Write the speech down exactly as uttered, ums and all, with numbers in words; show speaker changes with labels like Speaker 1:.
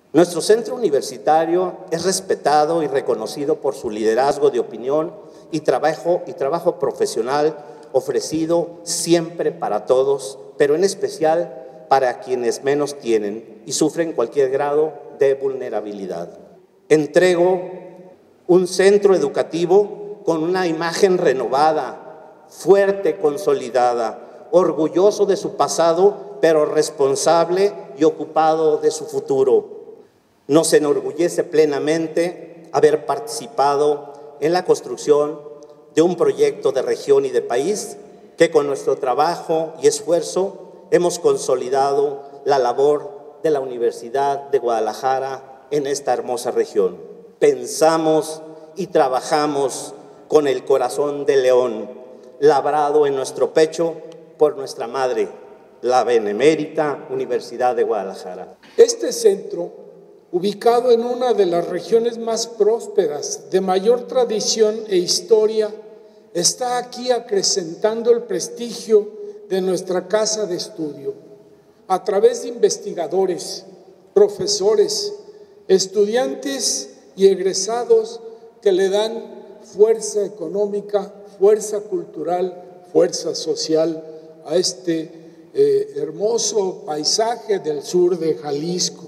Speaker 1: Nuestro centro universitario es respetado y reconocido por su liderazgo de opinión y trabajo, y trabajo profesional ofrecido siempre para todos, pero en especial para quienes menos tienen y sufren cualquier grado de vulnerabilidad. Entrego un centro educativo con una imagen renovada, fuerte, consolidada, orgulloso de su pasado, pero responsable y ocupado de su futuro. Nos enorgullece plenamente haber participado en la construcción de un proyecto de región y de país que con nuestro trabajo y esfuerzo hemos consolidado la labor de la Universidad de Guadalajara en esta hermosa región. Pensamos y trabajamos con el corazón de león, labrado en nuestro pecho por nuestra madre, la Benemérita Universidad de Guadalajara.
Speaker 2: Este centro, ubicado en una de las regiones más prósperas, de mayor tradición e historia, está aquí acrecentando el prestigio de nuestra casa de estudio, a través de investigadores, profesores, estudiantes y egresados que le dan fuerza económica, fuerza cultural, fuerza social a este eh, hermoso paisaje del sur de Jalisco.